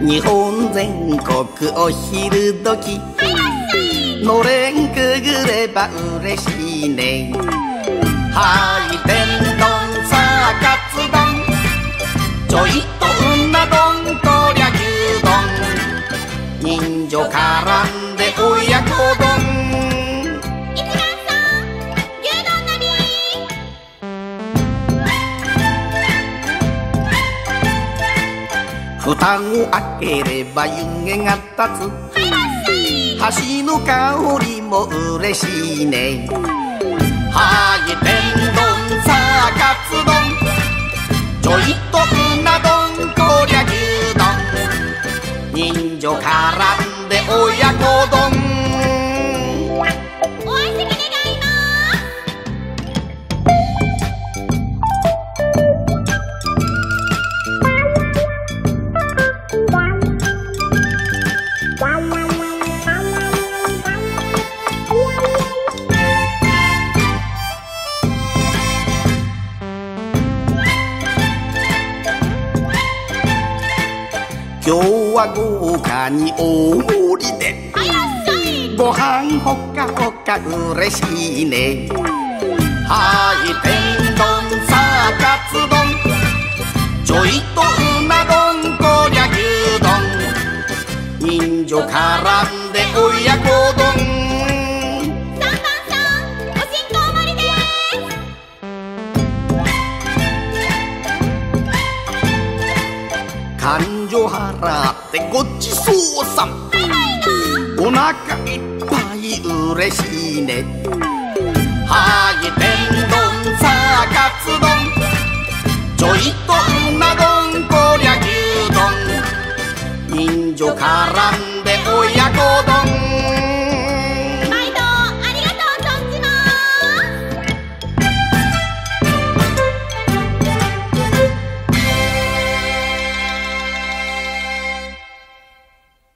日本全国お昼時のれんくぐれば嬉しいね。はい天丼さカツ丼ちょいとうな丼こりゃ牛丼人情絡んで親子丼蓋を開ければ湯気が立つ箸の香りも嬉しいね。はい天丼さカツ丼ちょいとうな丼こりゃ牛丼人情絡んで親子丼今日は豪華に大盛りでご飯ほかほか嬉しいね。はい天丼さカツ丼ちょいとうな丼こりゃ牛丼人情絡んで親子丼勘定払ってごちそうさんお腹いっぱい嬉しいね。はい天丼さカツ丼ちょいとうな丼こりゃ牛丼人情絡んで親子丼